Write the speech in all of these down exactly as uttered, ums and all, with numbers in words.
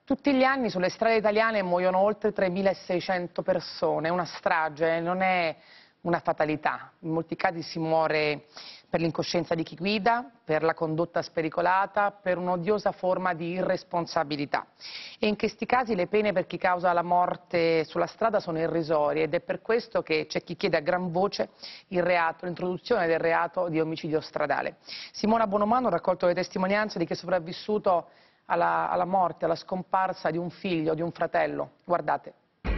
Tutti gli anni sulle strade italiane muoiono oltre tremilaseicento persone, è una strage, non è una fatalità. In molti casi si muore per l'incoscienza di chi guida, per la condotta spericolata, per un'odiosa forma di irresponsabilità. E in questi casi le pene per chi causa la morte sulla strada sono irrisorie ed è per questo che c'è chi chiede a gran voce il reato, l'introduzione del reato di omicidio stradale. Simona Buonomano ha raccolto le testimonianze di chi è sopravvissuto alla, alla morte, alla scomparsa di un figlio, di un fratello. Guardate.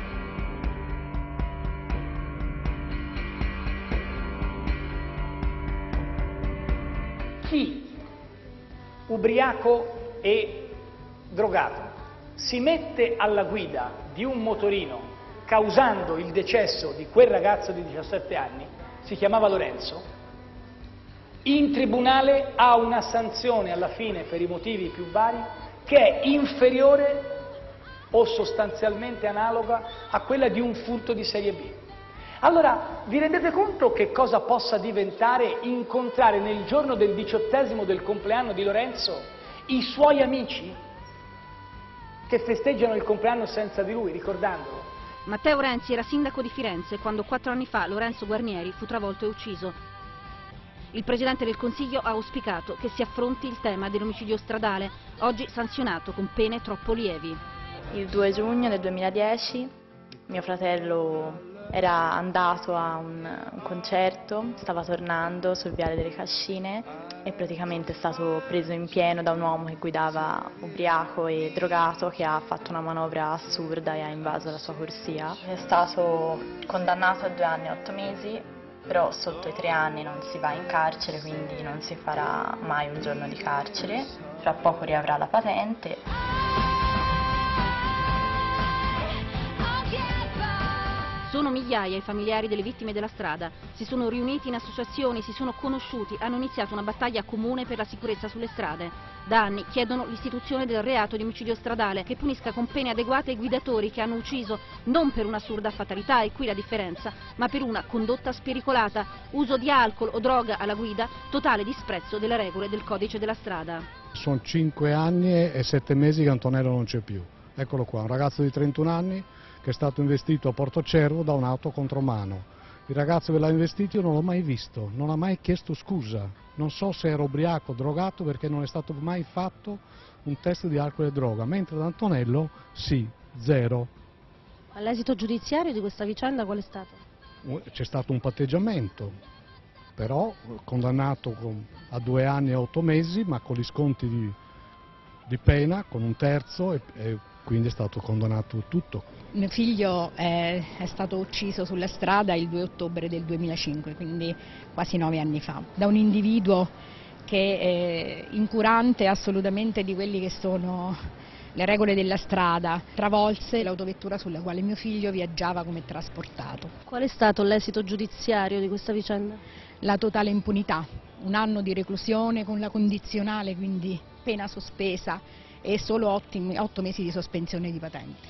Chi, ubriaco e drogato, si mette alla guida di un motorino causando il decesso di quel ragazzo di diciassette anni, si chiamava Lorenzo, in tribunale ha una sanzione alla fine per i motivi più vari che è inferiore o sostanzialmente analoga a quella di un furto di serie B. Allora, vi rendete conto che cosa possa diventare incontrare nel giorno del diciottesimo del compleanno di Lorenzo i suoi amici che festeggiano il compleanno senza di lui, ricordandolo? Matteo Renzi era sindaco di Firenze quando quattro anni fa Lorenzo Guarnieri fu travolto e ucciso. Il Presidente del Consiglio ha auspicato che si affronti il tema dell'omicidio stradale, oggi sanzionato con pene troppo lievi. Il due giugno del duemiladieci mio fratello era andato a un, un concerto, stava tornando sul viale delle Cascine e praticamente è stato preso in pieno da un uomo che guidava ubriaco e drogato, che ha fatto una manovra assurda e ha invaso la sua corsia. È stato condannato a due anni e otto mesi, però sotto i tre anni non si va in carcere, quindi non si farà mai un giorno di carcere. Fra poco riavrà la patente. Sono migliaia i familiari delle vittime della strada, si sono riuniti in associazioni, si sono conosciuti, hanno iniziato una battaglia comune per la sicurezza sulle strade. Da anni chiedono l'istituzione del reato di omicidio stradale che punisca con pene adeguate i guidatori che hanno ucciso non per un'assurda fatalità, e qui la differenza, ma per una condotta spericolata, uso di alcol o droga alla guida, totale disprezzo delle regole del codice della strada. Sono cinque anni e sette mesi che Antonello non c'è più. Eccolo qua, un ragazzo di trentuno anni che è stato investito a Portocervo da un'auto contromano. Il ragazzo che l'ha investito io non l'ho mai visto, non ha mai chiesto scusa. Non so se era ubriaco o drogato perché non è stato mai fatto un test di alcol e droga, mentre ad Antonello sì, zero. All'esito giudiziario di questa vicenda qual è stato? C'è stato un patteggiamento, però condannato con, a due anni e otto mesi, ma con gli sconti di, di pena, con un terzo e, e quindi è stato condannato tutto. Mio figlio è, è stato ucciso sulla strada il due ottobre del duemilacinque, quindi quasi nove anni fa, da un individuo che è incurante assolutamente di quelli che sono le regole della strada, travolse l'autovettura sulla quale mio figlio viaggiava come trasportato. Qual è stato l'esito giudiziario di questa vicenda? La totale impunità, un anno di reclusione con la condizionale, quindi pena sospesa, e solo ottimi, otto mesi di sospensione di patenti.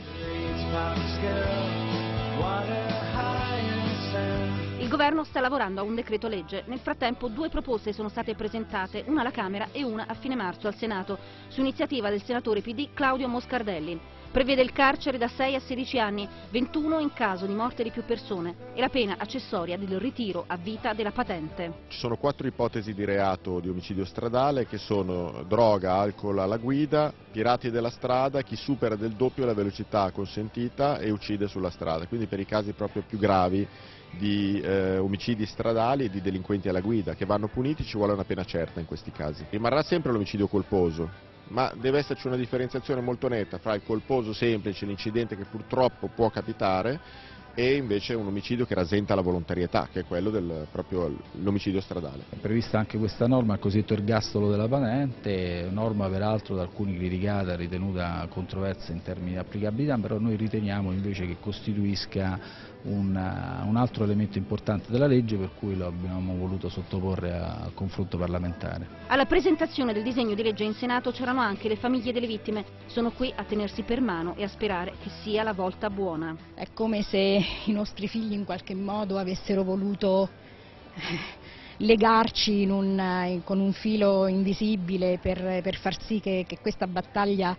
Il governo sta lavorando a un decreto legge. Nel frattempo due proposte sono state presentate, una alla Camera e una a fine marzo al Senato, su iniziativa del senatore P D Claudio Moscardelli. Prevede il carcere da sei a sedici anni, ventuno in caso di morte di più persone, e la pena accessoria del ritiro a vita della patente. Ci sono quattro ipotesi di reato di omicidio stradale che sono droga, alcol alla guida, pirati della strada, chi supera del doppio la velocità consentita e uccide sulla strada, quindi per i casi proprio più gravi di eh, omicidi stradali e di delinquenti alla guida che vanno puniti, ci vuole una pena certa in questi casi. Rimarrà sempre l'omicidio colposo, ma deve esserci una differenziazione molto netta fra il colposo semplice, l'incidente che purtroppo può capitare, e invece un omicidio che rasenta la volontarietà, che è quello del proprio l'omicidio stradale. È prevista anche questa norma, il cosiddetto ergastolo della patente, norma peraltro da alcuni criticata, ritenuta controversa in termini di applicabilità, però noi riteniamo invece che costituisca un, un altro elemento importante della legge, per cui lo abbiamo voluto sottoporre al confronto parlamentare. Alla presentazione del disegno di legge in Senato c'erano anche le famiglie delle vittime, sono qui a tenersi per mano e a sperare che sia la volta buona. È come se i nostri figli in qualche modo avessero voluto legarci in un, con un filo invisibile per, per far sì che, che questa battaglia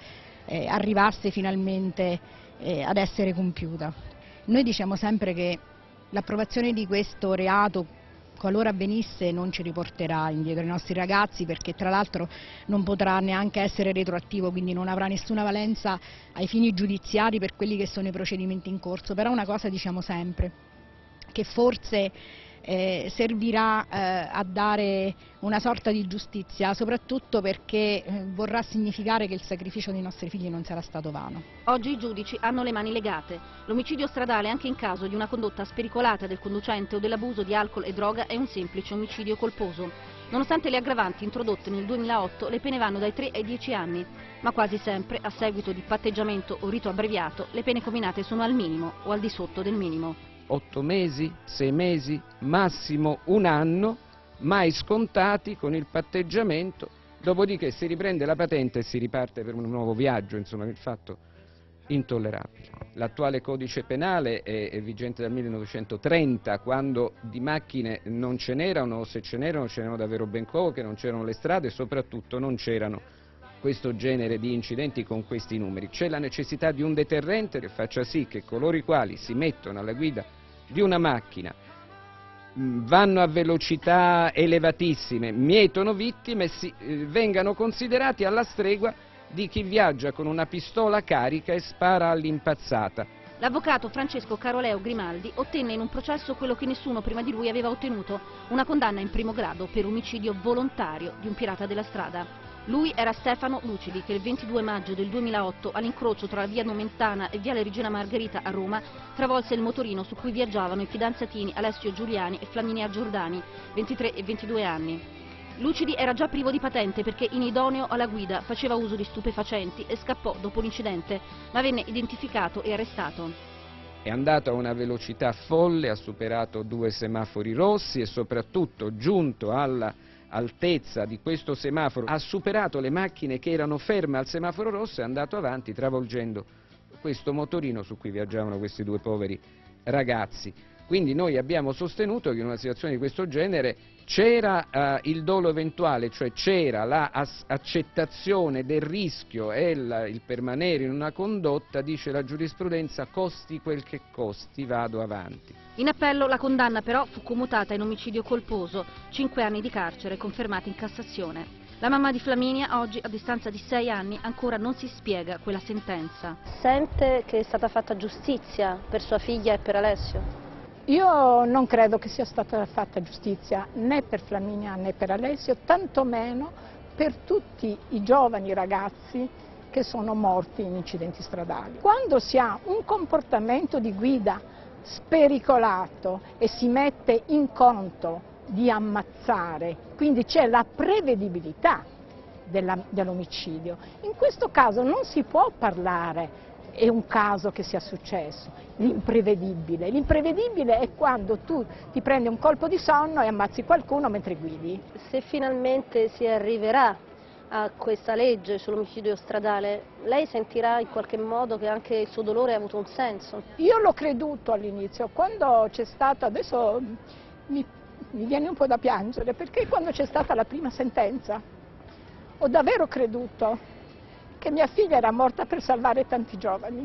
eh, arrivasse finalmente eh, ad essere compiuta. Noi diciamo sempre che l'approvazione di questo reato, qualora avvenisse, non ci riporterà indietro i nostri ragazzi, perché tra l'altro non potrà neanche essere retroattivo, quindi non avrà nessuna valenza ai fini giudiziari per quelli che sono i procedimenti in corso. Però una cosa diciamo sempre, che forse eh, servirà eh, a dare una sorta di giustizia, soprattutto perché eh, vorrà significare che il sacrificio dei nostri figli non sarà stato vano. Oggi i giudici hanno le mani legate. L'omicidio stradale, anche in caso di una condotta spericolata del conducente o dell'abuso di alcol e droga, è un semplice omicidio colposo. Nonostante le aggravanti introdotte nel duemilaotto, le pene vanno dai tre ai dieci anni, ma quasi sempre, a seguito di patteggiamento o rito abbreviato, le pene comminate sono al minimo o al di sotto del minimo. Otto mesi, sei mesi, massimo un anno, mai scontati con il patteggiamento, dopodiché si riprende la patente e si riparte per un nuovo viaggio, insomma, il fatto intollerabile. L'attuale codice penale è, è vigente dal millenovecentotrenta, quando di macchine non ce n'erano, o se ce n'erano ce n'erano davvero ben poche, non c'erano le strade e soprattutto non c'erano questo genere di incidenti con questi numeri. C'è la necessità di un deterrente che faccia sì che coloro i quali si mettono alla guida di una macchina, vanno a velocità elevatissime, mietono vittime e si, eh, vengano considerati alla stregua di chi viaggia con una pistola carica e spara all'impazzata. L'avvocato Francesco Caroleo Grimaldi ottenne in un processo quello che nessuno prima di lui aveva ottenuto, una condanna in primo grado per omicidio volontario di un pirata della strada. Lui era Stefano Lucidi, che il ventidue maggio del duemilaotto, all'incrocio tra la via Nomentana e viale Regina Margherita a Roma, travolse il motorino su cui viaggiavano i fidanzatini Alessio Giuliani e Flaminia Giordani, ventitré e ventidue anni. Lucidi era già privo di patente perché inidoneo alla guida, faceva uso di stupefacenti e scappò dopo l'incidente, ma venne identificato e arrestato. È andato a una velocità folle, ha superato due semafori rossi e soprattutto, giunto alla altezza di questo semaforo, ha superato le macchine che erano ferme al semaforo rosso e è andato avanti travolgendo questo motorino su cui viaggiavano questi due poveri ragazzi. Quindi noi abbiamo sostenuto che in una situazione di questo genere c'era eh, il dolo eventuale, cioè c'era l'accettazione del rischio e il, il permanere in una condotta, dice la giurisprudenza, costi quel che costi, vado avanti. In appello la condanna però fu commutata in omicidio colposo, cinque anni di carcere confermati in Cassazione. La mamma di Flaminia oggi, a distanza di sei anni, ancora non si spiega quella sentenza. Sente che è stata fatta giustizia per sua figlia e per Alessio? Io non credo che sia stata fatta giustizia né per Flaminia né per Alessio, tantomeno per tutti i giovani ragazzi che sono morti in incidenti stradali. Quando si ha un comportamento di guida spericolato e si mette in conto di ammazzare, quindi c'è la prevedibilità dell'omicidio, in questo caso non si può parlare è un caso che sia successo, l'imprevedibile. L'imprevedibile è quando tu ti prendi un colpo di sonno e ammazzi qualcuno mentre guidi. Se finalmente si arriverà a questa legge sull'omicidio stradale, lei sentirà in qualche modo che anche il suo dolore ha avuto un senso? Io l'ho creduto all'inizio, quando c'è stato, adesso mi, mi viene un po' da piangere, perché quando c'è stata la prima sentenza ho davvero creduto che mia figlia era morta per salvare tanti giovani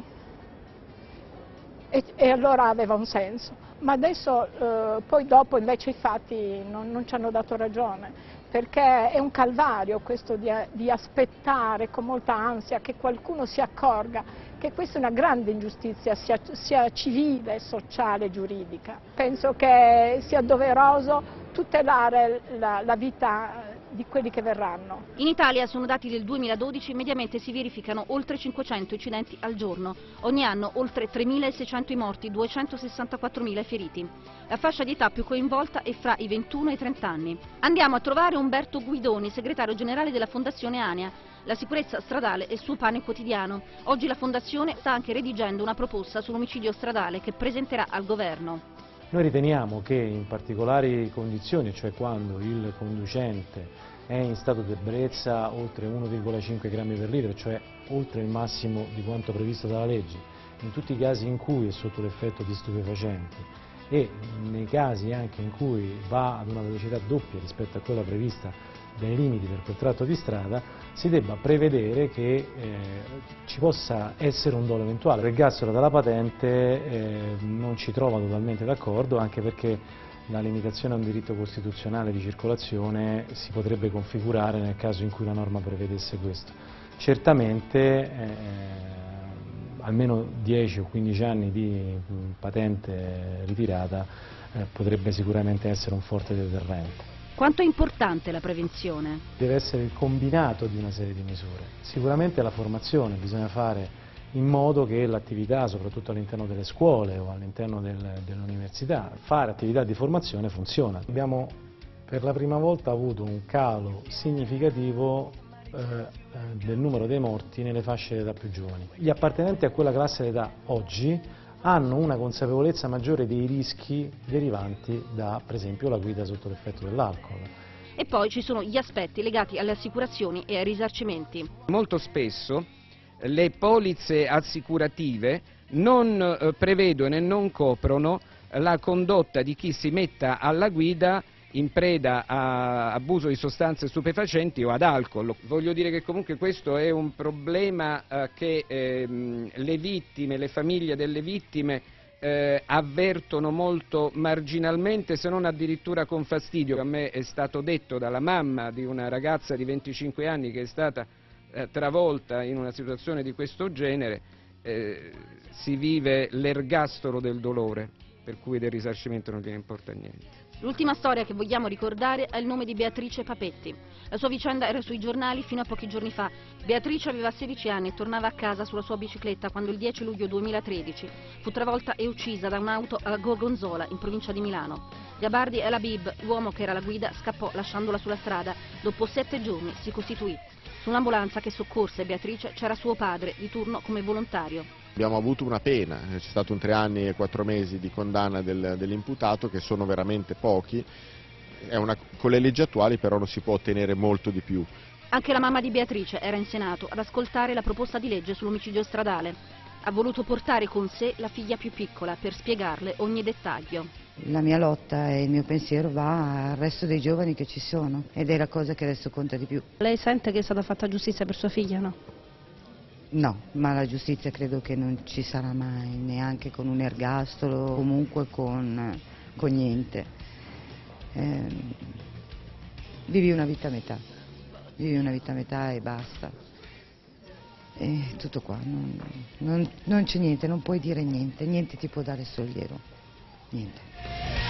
e, e allora aveva un senso, ma adesso eh, poi dopo invece i fatti non, non ci hanno dato ragione, perché è un calvario questo di, di aspettare con molta ansia che qualcuno si accorga che questa è una grande ingiustizia sia, sia civile, sociale, giuridica. Penso che sia doveroso tutelare la, la vita di quelli che verranno. In Italia, sono dati del duemiladodici, mediamente si verificano oltre cinquecento incidenti al giorno. Ogni anno oltre tremilaseicento i morti, duecentosessantaquattromila i feriti. La fascia di età più coinvolta è fra i ventuno e i trenta anni. Andiamo a trovare Umberto Guidoni, segretario generale della Fondazione ANEA. La sicurezza stradale è il suo pane quotidiano. Oggi la Fondazione sta anche redigendo una proposta sull'omicidio stradale che presenterà al governo. Noi riteniamo che in particolari condizioni, cioè quando il conducente è in stato di ebbrezza oltre uno virgola cinque grammi per litro, cioè oltre il massimo di quanto previsto dalla legge, in tutti i casi in cui è sotto l'effetto di stupefacenti e nei casi anche in cui va ad una velocità doppia rispetto a quella prevista dei limiti per quel tratto di strada, si debba prevedere che eh, ci possa essere un dolo eventuale. L'ergastolo dalla patente eh, non ci trova totalmente d'accordo, anche perché la limitazione a un diritto costituzionale di circolazione si potrebbe configurare nel caso in cui la norma prevedesse questo. Certamente eh, almeno dieci o quindici anni di patente ritirata eh, potrebbe sicuramente essere un forte deterrente. Quanto è importante la prevenzione? Deve essere il combinato di una serie di misure. Sicuramente la formazione, bisogna fare in modo che l'attività, soprattutto all'interno delle scuole o all'interno del, dell'università, fare attività di formazione funziona. Abbiamo per la prima volta avuto un calo significativo eh, del numero dei morti nelle fasce d'età più giovani. Gli appartenenti a quella classe d'età oggi hanno una consapevolezza maggiore dei rischi derivanti da, per esempio, la guida sotto l'effetto dell'alcol. E poi ci sono gli aspetti legati alle assicurazioni e ai risarcimenti. Molto spesso le polizze assicurative non eh, prevedono e non coprono la condotta di chi si metta alla guida in preda a abuso di sostanze stupefacenti o ad alcol. Voglio dire che comunque questo è un problema eh, che ehm, le vittime, le famiglie delle vittime eh, avvertono molto marginalmente, se non addirittura con fastidio. A me è stato detto dalla mamma di una ragazza di venticinque anni che è stata eh, travolta in una situazione di questo genere, eh, si vive l'ergastolo del dolore, per cui del risarcimento non gliene importa niente. L'ultima storia che vogliamo ricordare è il nome di Beatrice Papetti. La sua vicenda era sui giornali fino a pochi giorni fa. Beatrice aveva sedici anni e tornava a casa sulla sua bicicletta quando il dieci luglio duemilatredici fu travolta e uccisa da un'auto a Gorgonzola, in provincia di Milano. Gabardi El Habib, l'uomo che era alla guida, scappò lasciandola sulla strada. Dopo sette giorni si costituì. Su un'ambulanza che soccorse Beatrice c'era suo padre, di turno come volontario. Abbiamo avuto una pena, c'è stato un tre anni e quattro mesi di condanna del, dell'imputato, che sono veramente pochi. È una, con le leggi attuali però non si può ottenere molto di più. Anche la mamma di Beatrice era in Senato ad ascoltare la proposta di legge sull'omicidio stradale. Ha voluto portare con sé la figlia più piccola per spiegarle ogni dettaglio. La mia lotta e il mio pensiero va al resto dei giovani che ci sono ed è la cosa che adesso conta di più. Lei sente che è stata fatta giustizia per sua figlia, no? No, ma la giustizia credo che non ci sarà mai, neanche con un ergastolo, comunque con, con niente. Eh, vivi una vita a metà, vivi una vita a metà e basta. E tutto qua, non, non, non c'è niente, non puoi dire niente, niente ti può dare sollievo, niente.